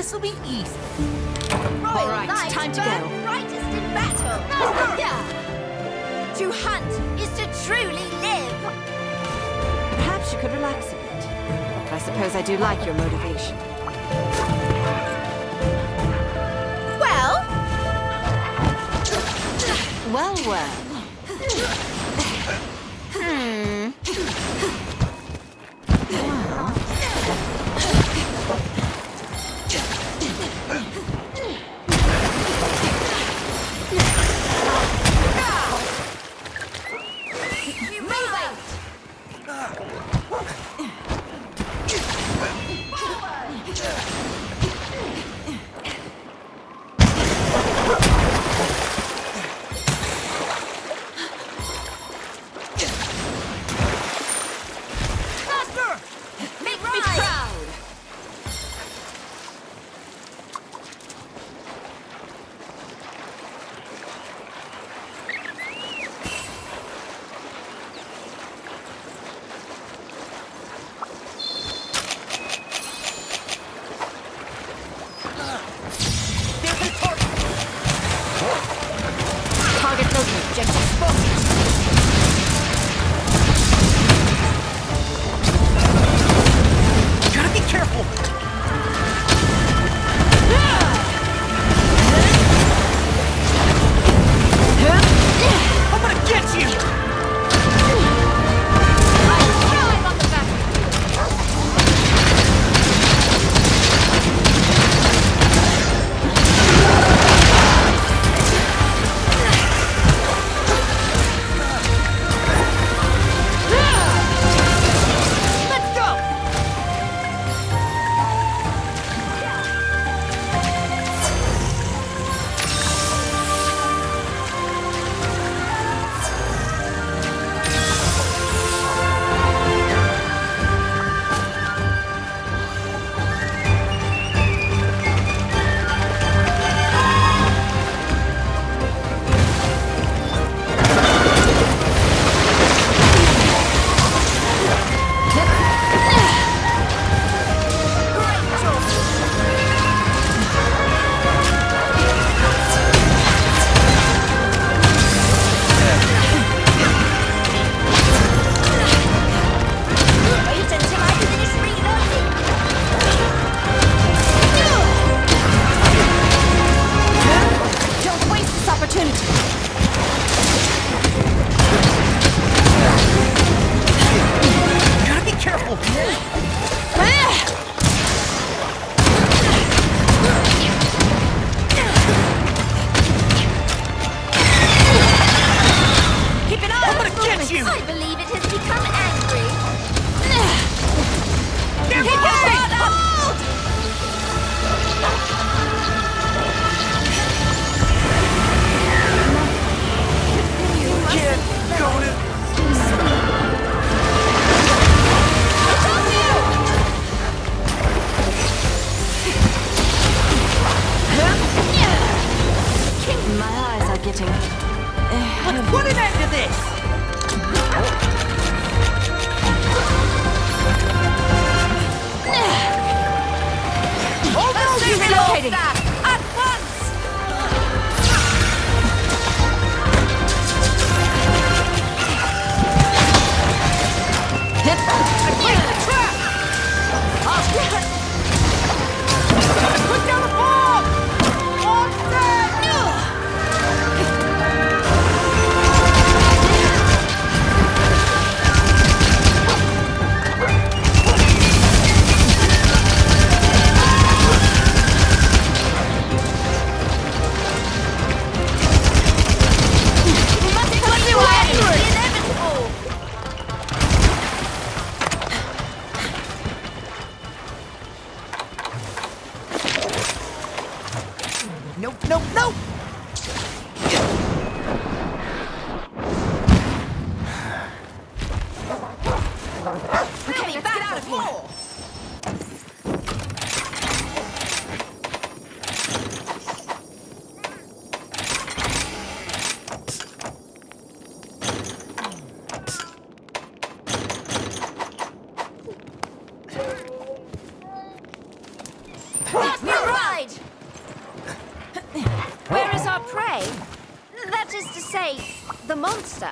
this'll be easy. All right, Knights time to burn go. brightest in battle. Yeah. To hunt is to truly live. Perhaps you could relax a bit. But I suppose I do like your motivation. Well, Well, well. make me proud. Target located. Objective spotted. Gotta be careful! I'm gonna get you! I'm on the battlefield. Let's go! Wait until I finish reloading. Don't waste this opportunity. Gotta be careful! Keep an eye I'm on gonna get you! I believe it has become angry. Can't go to... My eyes are getting... Let's put an end to this! Relocating. At once! Put down a bomb! On set! Nope, nope, nope! We'll be back out of here. You're right. say, the monster?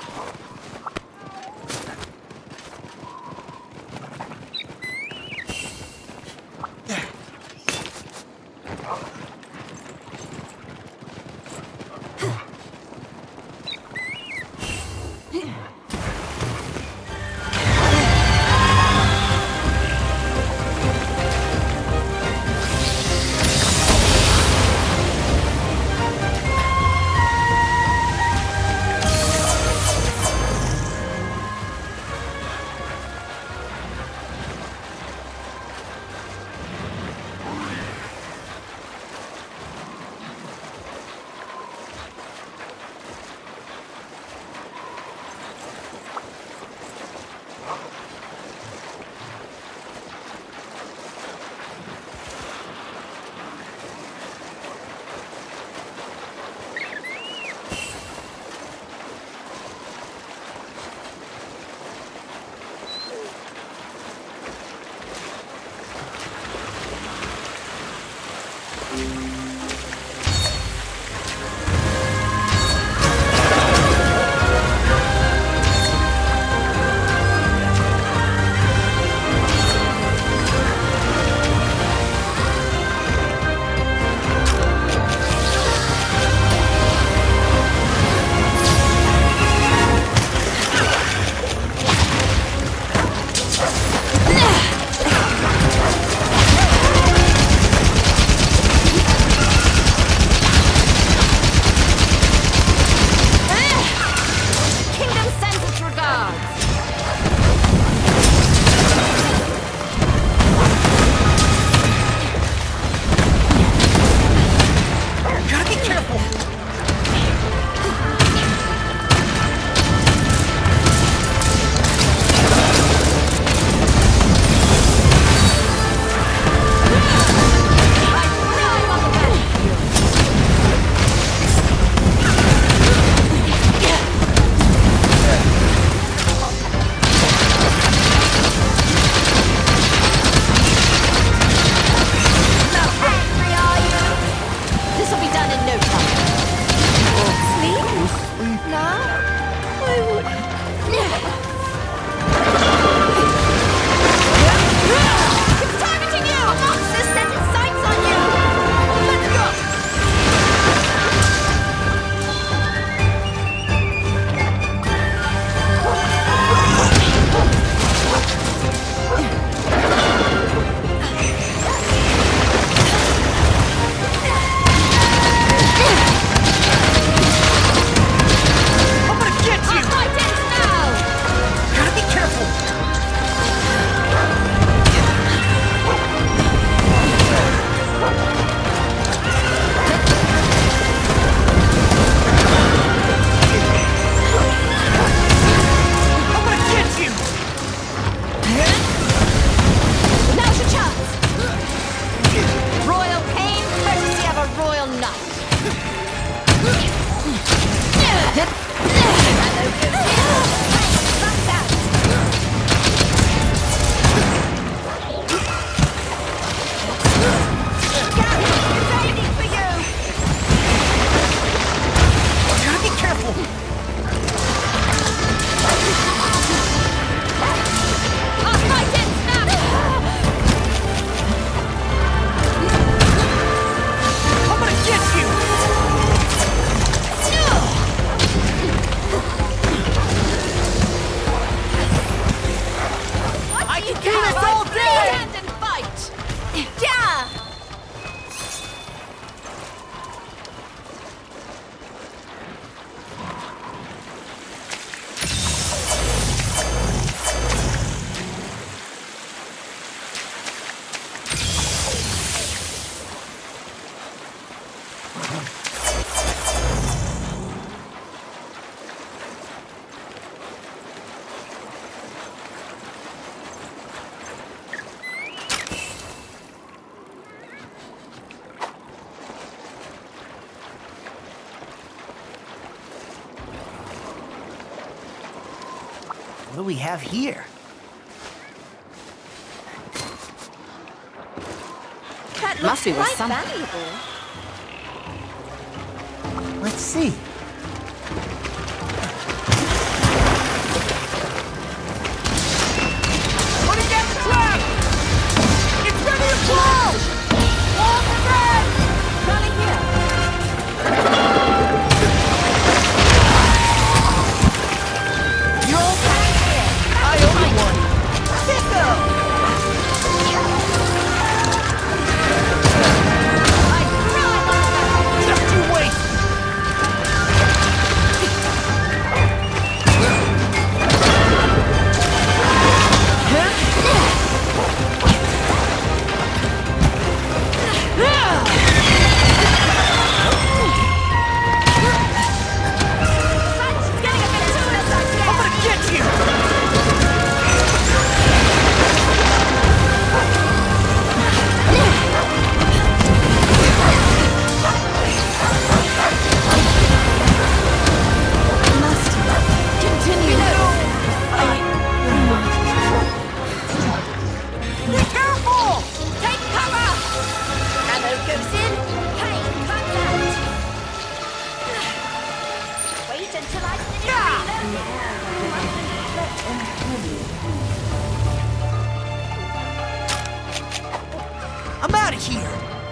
What do we have here? That must be worth something. Valuable. Let's see. I'm out of here!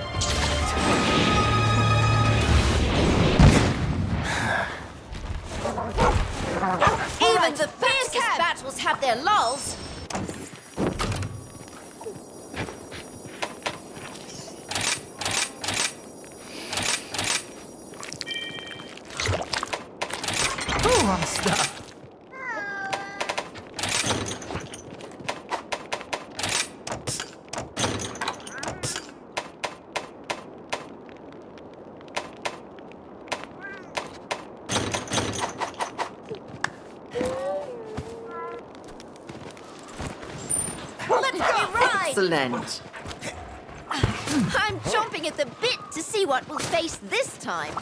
Even the fiercest battles have their lulls. Ooh, I'm stuck. Let me ride. Excellent. I'm chomping at the bit to see what we'll face this time.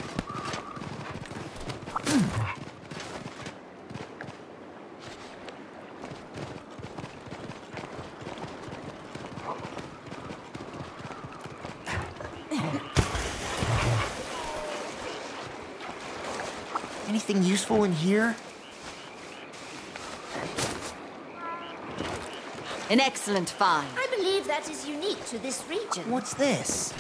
Anything useful in here? An excellent find. I believe that is unique to this region. What's this?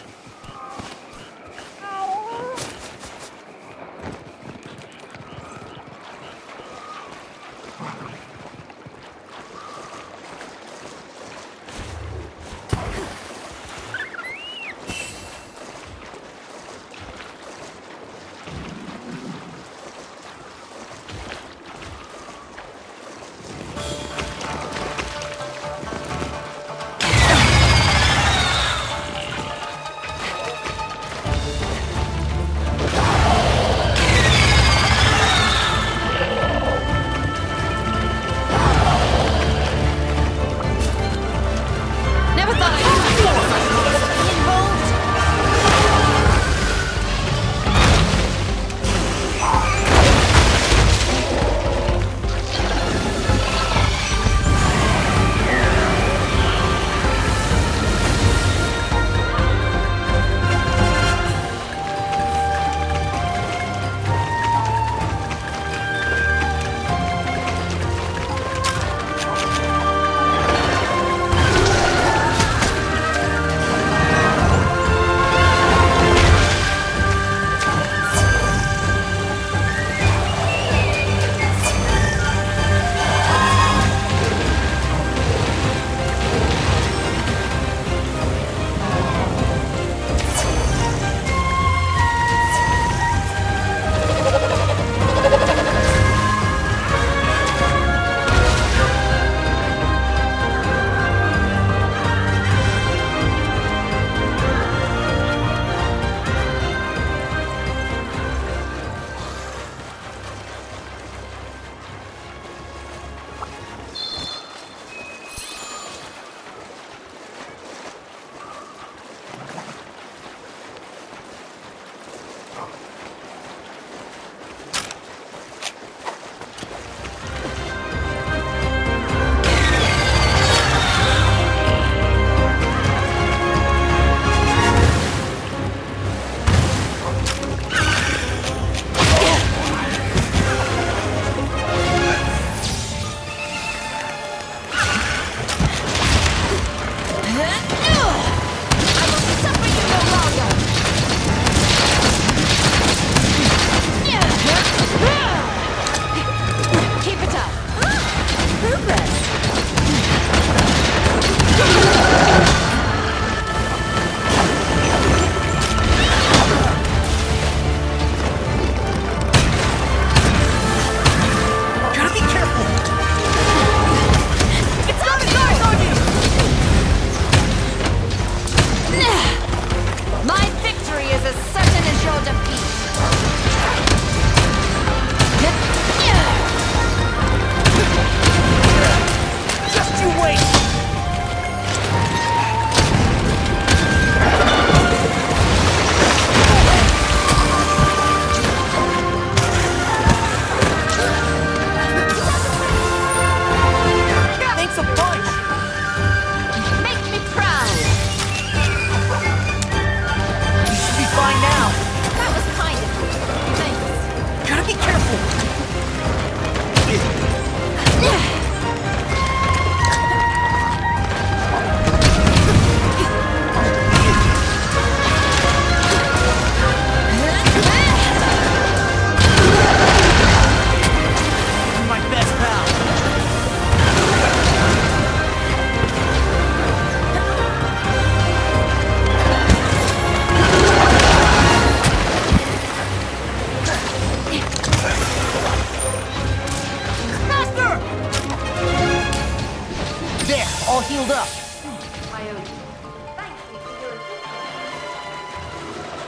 I owe you. Thank you for your assistance.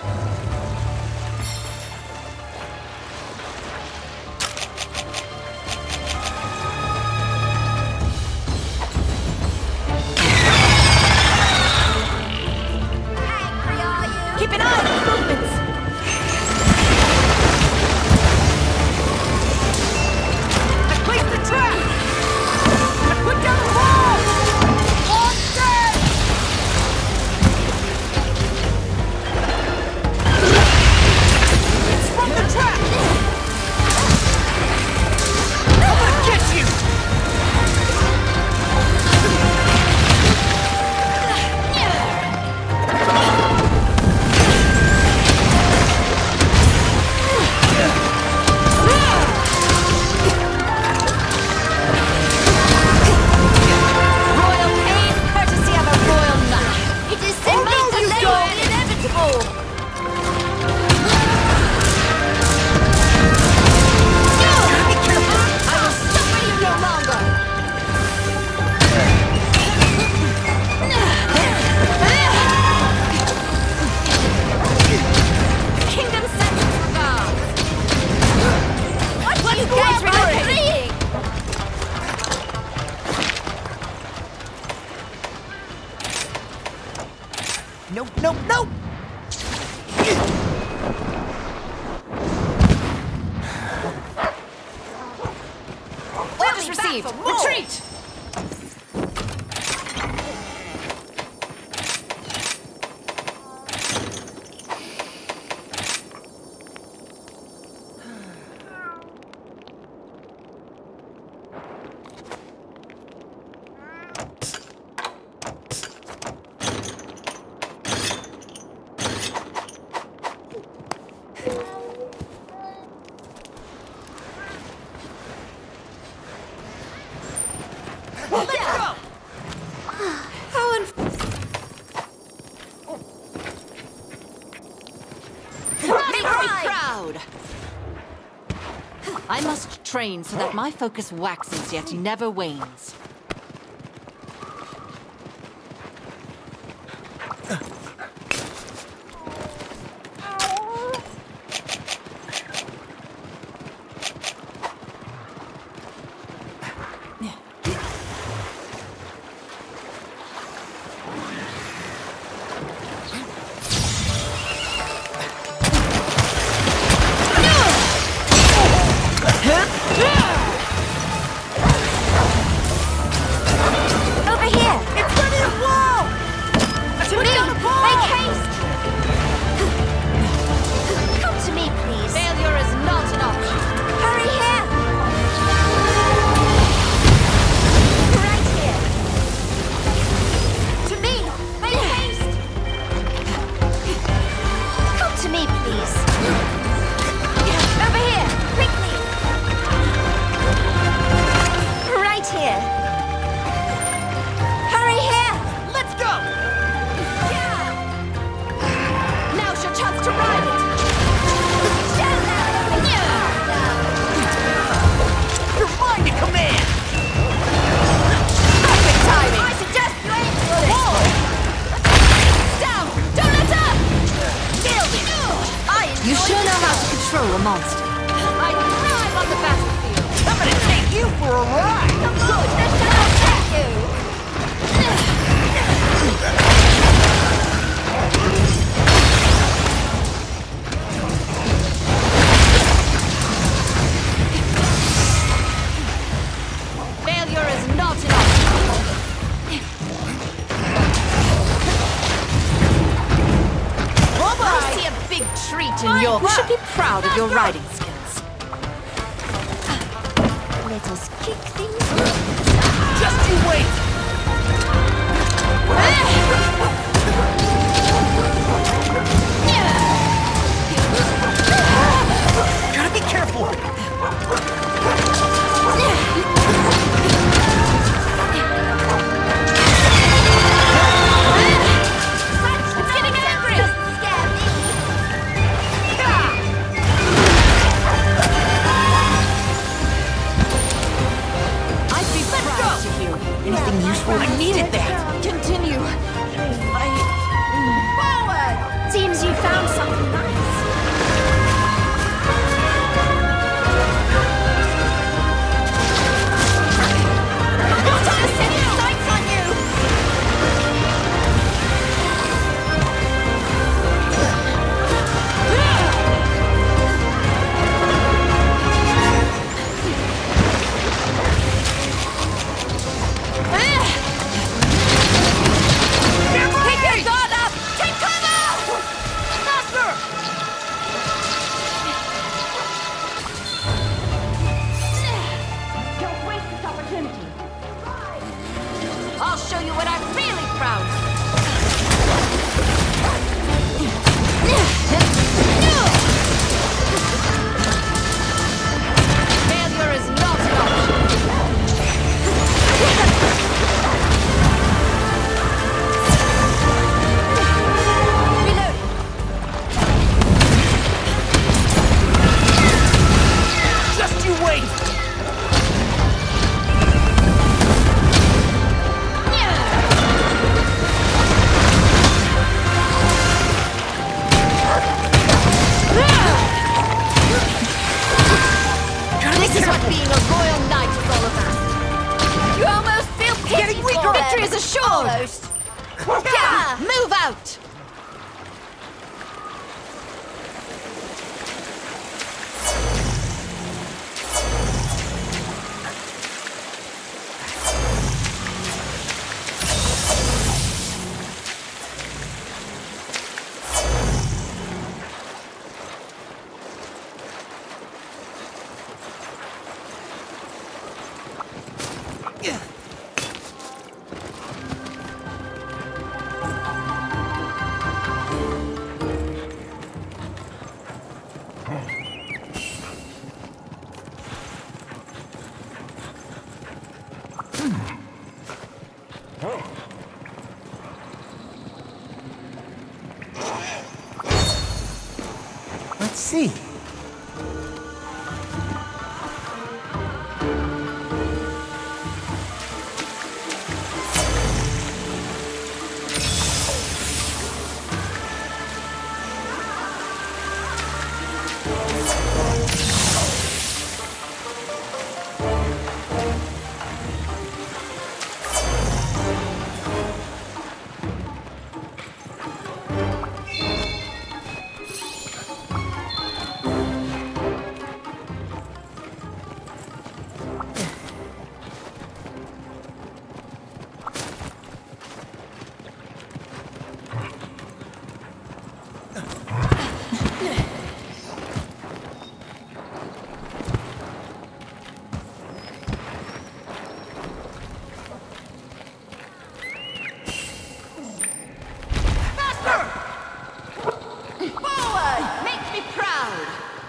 Angry, are you? Keep an eye on his movements! I placed the trap! I put down the wall! All dead! It's from the trap! I'm gonna get you! Royal pain, courtesy of a royal knight. It is simply no, you delaying don't! the inevitable. Be careful! I will suffer you no longer. Kingdom sends regards. What do you get for agreeing? Nope, nope, nope! Orders received. for more. Retreat! Let's go! How Make me proud! I must train so that my focus waxes yet never wanes. Over here. It's ready to blow! I took down the ball! Make haste. Come to me, please. Failure is not an option. Hurry here. Right here. To me. Make haste. Come to me, please. Over here. Quickly. Right here. Hurry here. Let's go! Now's your chance to ride it! You're mine to command! Perfect timing! I suggest you aim for the wall. Down! Don't let up! Nailed it. You sure know how to control a monster. I thrive on the battlefield. I'm gonna take you for a ride! Good. This shall take you. Failure is not an option. I see a big treat in your... You should be proud of your riding skills. Let us kick things off. Just you wait! Gotta be careful! It's getting angry. Doesn't scare me. I'd be proud to hear you. Anything proud. Failure is not an option. Reloading. Just you wait! This is what being a royal knight is all about. You almost feel pity Getting for weaker. them. Victory is assured. Almost. Yeah. Move out! Let's see. Forward! Make me proud!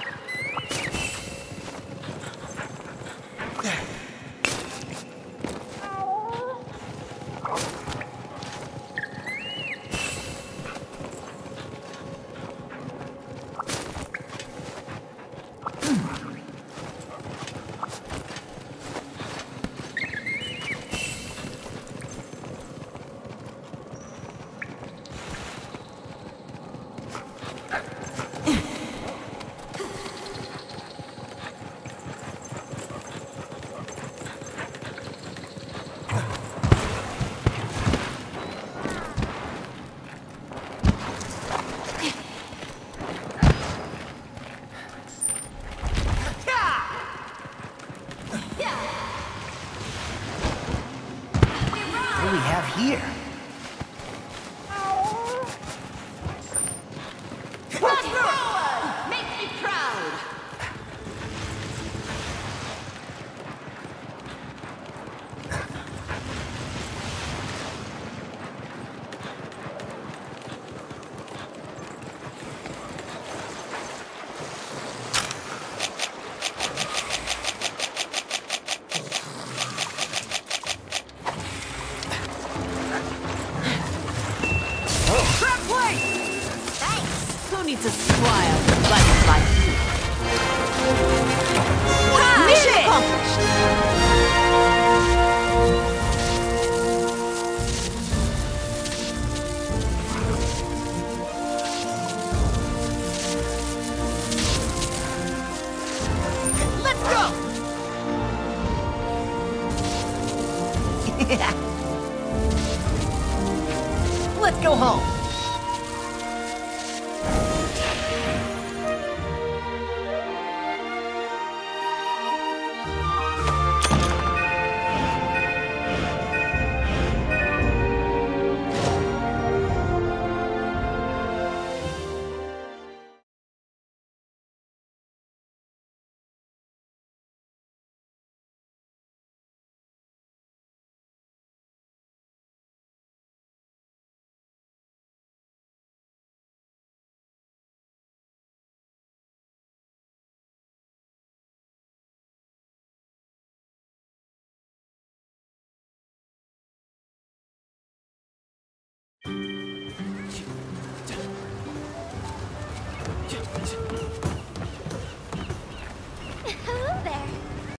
What do we have here? Forward! Make me proud! Who needs a squire like you? Mission accomplished! Let's go! Let's go home.